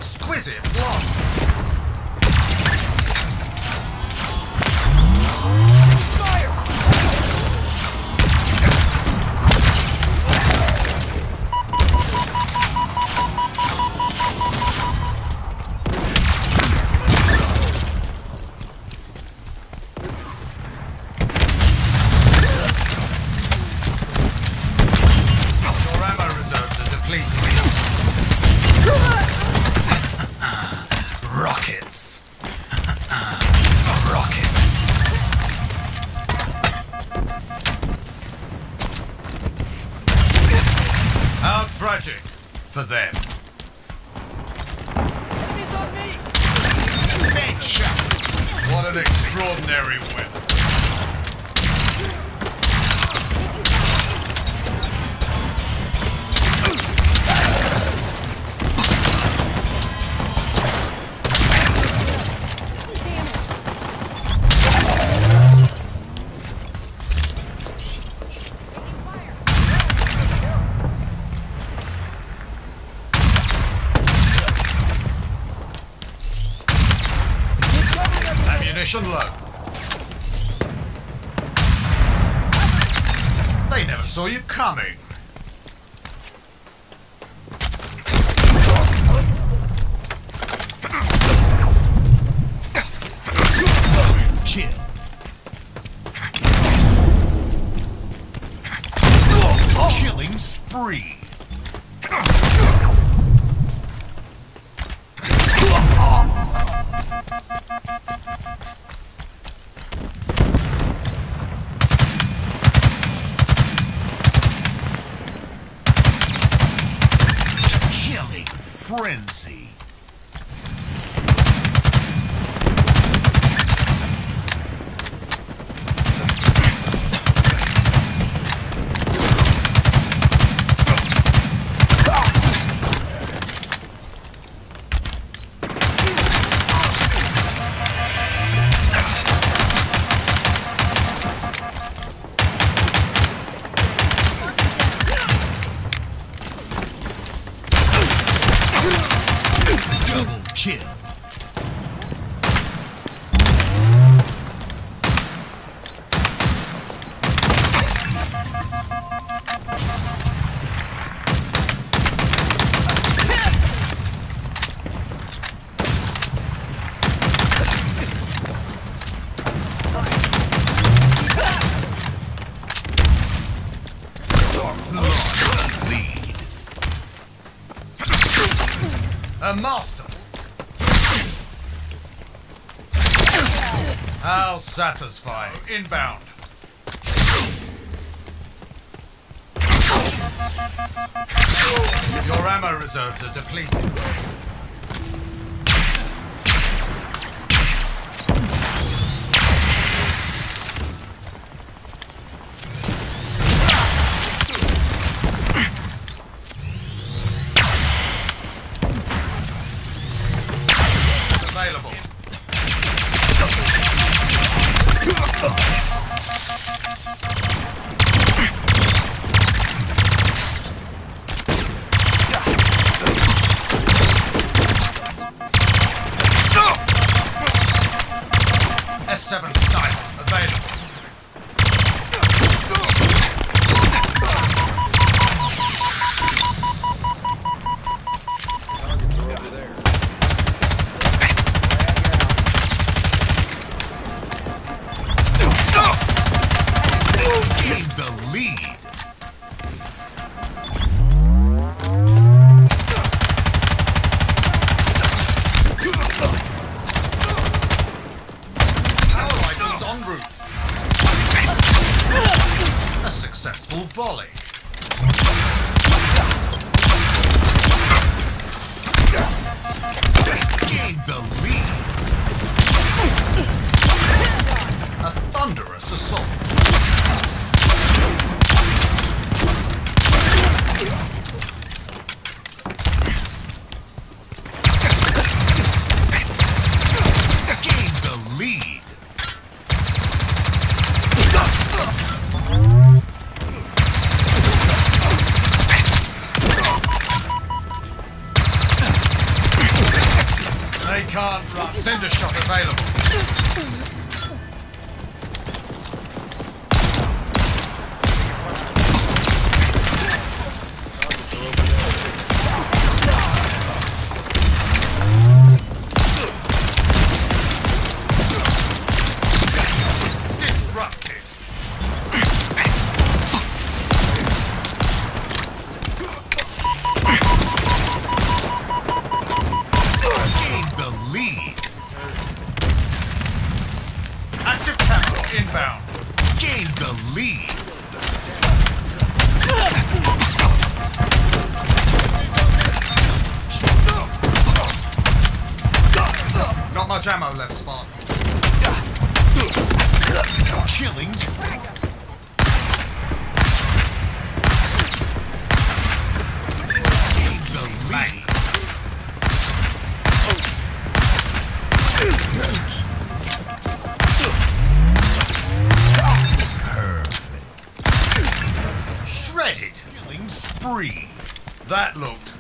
exquisite blast. Rockets. Rockets. How tragic for them. Enemies on me! Headshot. What an extraordinary weapon. Ammunition low. They never saw you coming. Kill. Killing spree. Frenzy. Double kill. Lead. A master. How satisfying. Inbound. Your ammo reserves are depleted. Available. S7 sniper available. Targets are over there. Gained the lead. Power rifles en route. A successful volley. Gained the lead. A thunderous assault. Gained the lead. can't run. Send a shot available. Active camera inbound. Gain the lead. Not much ammo left, Spark. Killing spree. Gain the lead. Shredded. Killing spree. That looked